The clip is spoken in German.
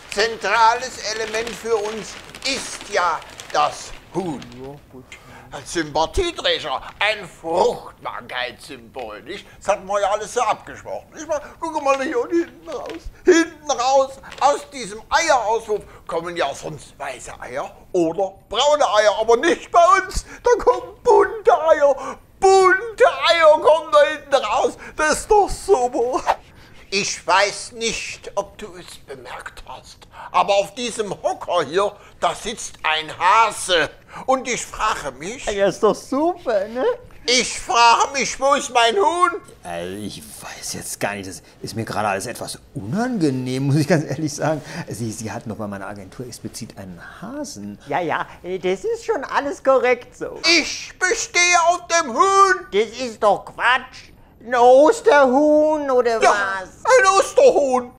Zentrales Element für uns ist ja das Huhn. Als Sympathieträger, ein Fruchtbarkeitssymbol, nicht? Das hatten wir ja alles so abgesprochen. Nicht mal? Guck mal hier und hinten raus. Hinten raus, aus diesem Eierauswurf kommen ja sonst weiße Eier oder braune Eier, aber nicht bei uns. Da kommen bunte Eier. Bunte Eier kommen da hinten raus. Das ist doch super. Ich weiß nicht, ob du es bemerkt hast, aber auf diesem Hocker hier, da sitzt ein Hase. Und ich frage mich... Ja, ist doch super, ne? Ich frage mich, wo ist mein Huhn? Also ich weiß jetzt gar nicht, das ist mir gerade alles etwas unangenehm, muss ich ganz ehrlich sagen. Sie hatten doch bei meiner Agentur explizit einen Hasen. Ja, das ist schon alles korrekt so. Ich bestehe auf dem Huhn. Das ist doch Quatsch. Ein Osterhuhn oder Ja, was? ein Osterhuhn.